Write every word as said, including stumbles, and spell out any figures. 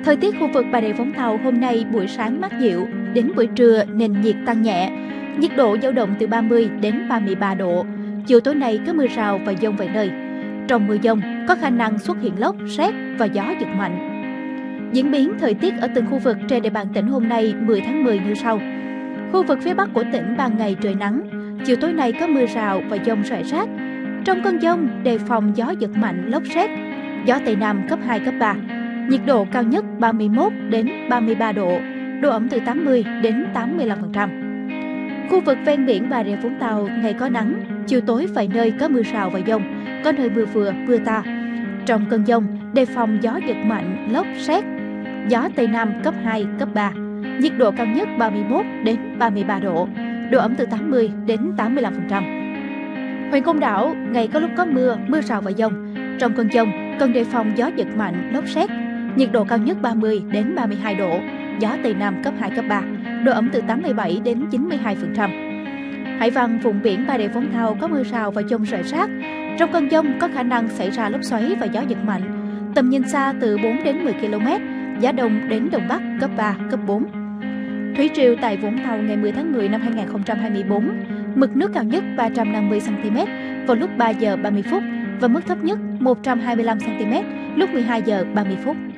Thời tiết khu vực Bà Rịa Vũng Tàu hôm nay buổi sáng mát dịu, đến buổi trưa nền nhiệt tăng nhẹ. Nhiệt độ dao động từ ba mươi đến ba mươi ba độ. Chiều tối nay có mưa rào và dông vài nơi. Trong mưa dông có khả năng xuất hiện lốc, sét và gió giật mạnh. Diễn biến thời tiết ở từng khu vực trên địa bàn tỉnh hôm nay mười tháng mười như sau. Khu vực phía Bắc của tỉnh ban ngày trời nắng, chiều tối nay có mưa rào và dông rải rác. Trong cơn dông đề phòng gió giật mạnh, lốc sét, gió Tây Nam cấp hai, cấp ba. Nhiệt độ cao nhất ba mươi mốt đến ba mươi ba độ, độ ẩm từ tám mươi đến tám mươi lăm phần trăm. Khu vực ven biển Bà Rịa Vũng Tàu ngày có nắng, chiều tối vài nơi có mưa rào và dông, có nơi mưa vừa, mưa to. Trong cơn dông đề phòng gió giật mạnh, lốc sét, gió Tây Nam cấp hai, cấp ba. Nhiệt độ cao nhất ba mươi mốt đến ba mươi ba độ, độ ẩm từ tám mươi đến tám mươi lăm phần trăm. Huyện Côn Đảo ngày có lúc có mưa, mưa rào và dông. Trong cơn dông cần đề phòng gió giật mạnh, lốc sét. Nhiệt độ cao nhất ba mươi đến ba mươi hai độ, gió Tây Nam cấp hai, cấp ba, độ ẩm từ tám mươi bảy đến chín mươi hai phần trăm. Hải Vân, vùng biển Bà Rịa Vũng Tàu có mưa rào và dông rải rác. Trong cơn dông có khả năng xảy ra lốc xoáy và gió giật mạnh. Tầm nhìn xa từ bốn đến mười ki lô mét, gió đông đến đông bắc cấp ba, cấp bốn. Thủy triều tại Vũng Tàu ngày mười tháng mười năm hai nghìn không trăm hai mươi tư, mực nước cao nhất ba trăm năm mươi xăng ti mét vào lúc ba giờ ba mươi phút và mức thấp nhất một trăm hai mươi lăm xăng ti mét lúc mười hai giờ ba mươi phút.